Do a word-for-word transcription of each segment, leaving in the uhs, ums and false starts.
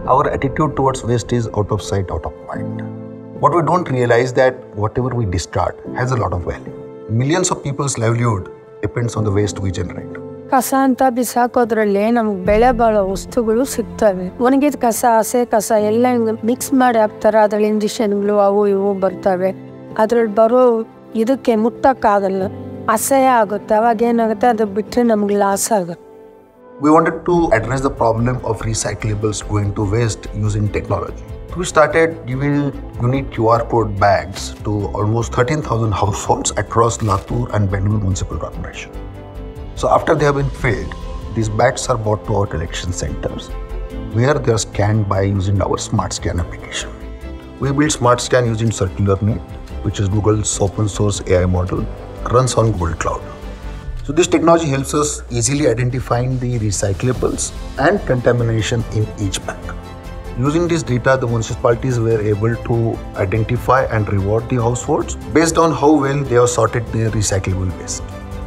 Our attitude towards waste is out of sight, out of mind. What we don't realize that whatever we discard has a lot of value. Millions of people's livelihood depends on the waste we generate. ಕಸ ಅಂತ ಬಿಸಾಕೋದ್ರಲ್ಲಿ ನಮ್ಗೆ ಬೆಳೆ ಬಾಳೋ ವಸ್ತುಗಳು ಸಿಗ್ತವೆ. ಒಣಗಿದ ಕಸ, ಹಸೆ ಕಸ ಎಲ್ಲ ಮಿಕ್ಸ್ ಮಾಡಿ ಹಾಕ್ತಾರೆ. ಅದ್ರಲ್ಲಿ ಇಂಜೆಕ್ಷನ್ಗಳು ಅವು ಇವು ಬರ್ತವೆ. ಅದ್ರಲ್ಲಿ ಬರೋ ಇದಕ್ಕೆ ಮುಟ್ಟಕ್ಕಾಗಲ್ಲ, ಅಸಹ್ಯ ಆಗುತ್ತೆ. ಅವಾಗ ಏನಾಗುತ್ತೆ, ಅದು ಬಿಟ್ಟರೆ ನಮ್ಗೆ ಲಾಸ್ ಆಗುತ್ತೆ. We wanted to address the problem of recyclables going to waste using technology. We started giving unique Q R code bags to almost thirteen thousand households across Latur and Bangalore Municipal Corporation. So after they have been filled, these bags are brought to our collection centers, where they are scanned by using our Smart Scan application. We build Smart Scan using CircularNet, which is Google's open source A I model, runs on Google Cloud. So this technology helps us easily identifying the recyclables and contamination in each bag. Using this data, the municipalities were able to identify and reward the households based on how well they have sorted their recyclable waste.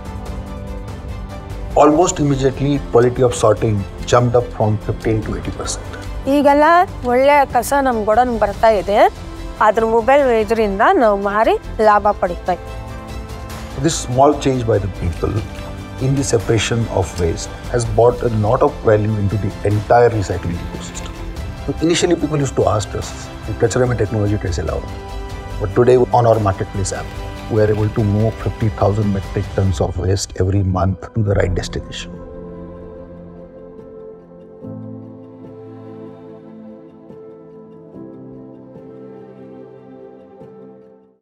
Almost immediately, quality of sorting jumped up from fifteen to eighty percent. ಈಗೆಲ್ಲ ಒಳ್ಳೆ ಕಸ ನಮ್ಮ godown ಬರ್ತಾ ಇದೆ. ಅದ್ರ mobile ಇದರಿಂದ ನಾವು ಮಾರಿ ಲಾಭ ಪಡಿತಾ ಇದ್ದೀವಿ. This small change by the people in the separation of waste has brought a lot of value into the entire recycling ecosystem. Initially, people used to ask us, "Kachra mein technology kaise lao?" But today, on our marketplace app, we are able to move fifty thousand metric tons of waste every month to the right destination.